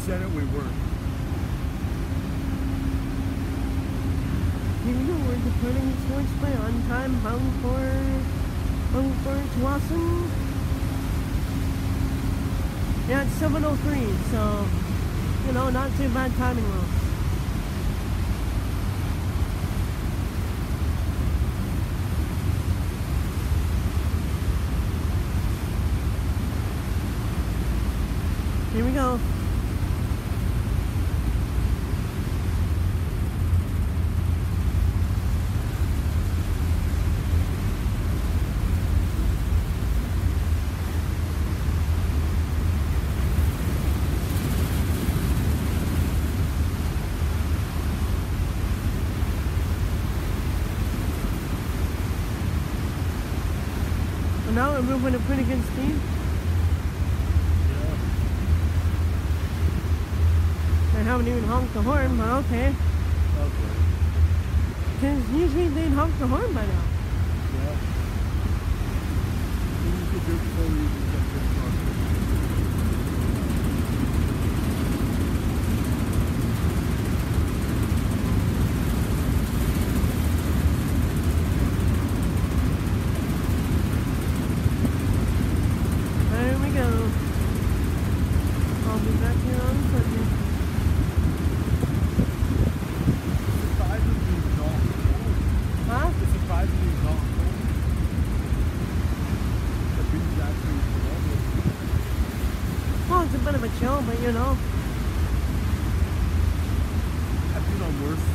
said it, we weren't. Here we go, we're departing towards by on time, bound for Tsawwassen. Yeah, it's 7:03, so, you know, not too bad timing though. Here we go. Well, now we're moving at pretty good speed. I haven't even honked the horn, but okay. Okay. Because usually they'd honk the horn by now. Yeah. You could do it before we even get to the front. There we go. I'll be back here on Sunday. Huh? It's surprisingly not cold. The breeze actually lovely. Well, it's a bit of a chill, but you know. I've been on worse.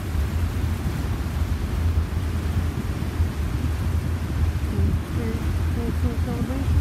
Celebration.